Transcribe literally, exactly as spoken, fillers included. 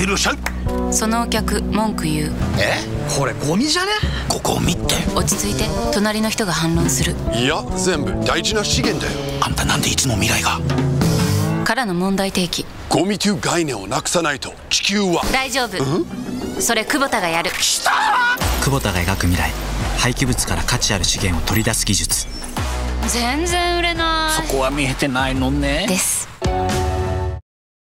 いらっしゃい。 そのお客文句言う。 え、 これゴミじゃね？ ここを見て。 落ち着いて、隣の人が反論する。 いや、全部大事な資源だよ。 あんたなんでいつも未来が。 からの問題提起。 ゴミという概念をなくさないと地球は。 大丈夫、それ久保田がやる。 久保田が描く未来、廃棄物から価値ある資源を取り出す技術。 全然売れない。 そこは見えてないのね。 です。